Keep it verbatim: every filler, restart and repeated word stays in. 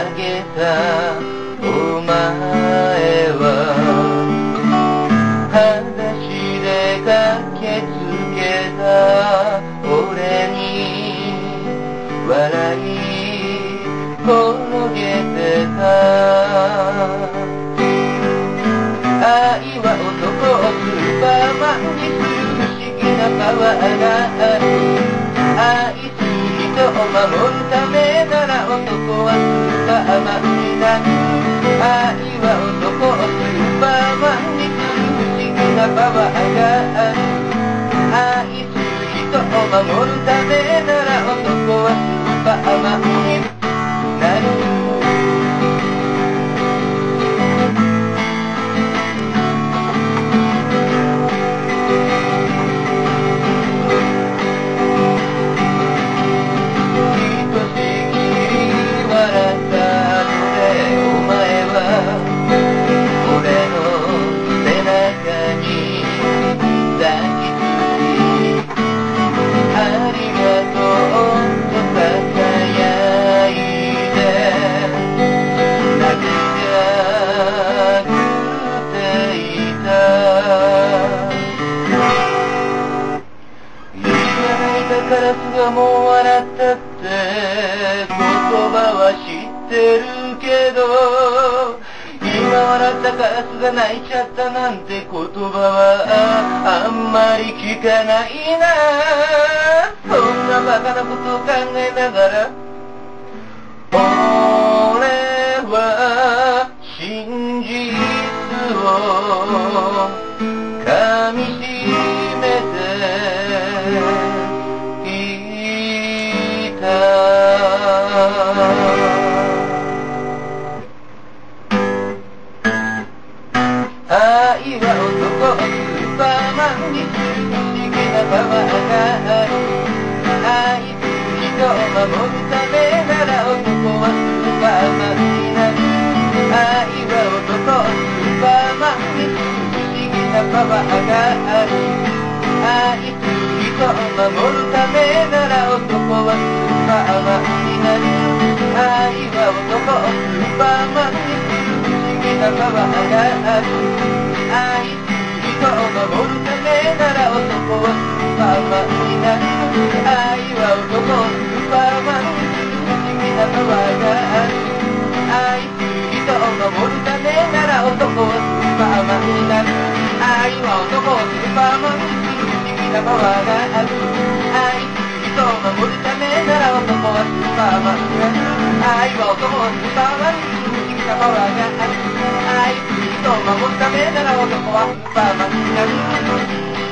げたお前は裸足で駆けつけた俺に笑い転げてた。愛は男をスーパーマンにする不思議なパワーがある。愛する人を守るためなら男はスーパーマンになる。愛は男をスーパーマンにする不思議なパワーがある。愛する人を守るためなら男はスーパーマンになる。カラスがもう笑ったって言葉は知ってるけど、今笑ったカラスが泣いちゃったなんて言葉はあんまり聞かないな。そんなバカなことを考えながら俺は真実を噛みしめて愛は男をスーパーマンにする不思議なパワーがある。愛する人を守るためなら男はスーパーマンになる。愛は男をスーパーマンにする不思議なパワーがある。愛する人を守るためなら男はスーパーマンになる。愛は男をスーパーマンにする不思議なパワーがある。愛する人を守るためなら男はスーパーマンになる。愛は男をスーパーマンにする不思議なパワーがある。愛する人を守るためなら男はスーパーマンになる。愛は男をスーパーマンにする不思議なパワーがある。愛する人を守るためなら男はスーパーマンになる。愛は男をスーパーマンにする不思議なパワーがある。愛する人を守るためなら男はスーパーマンになる。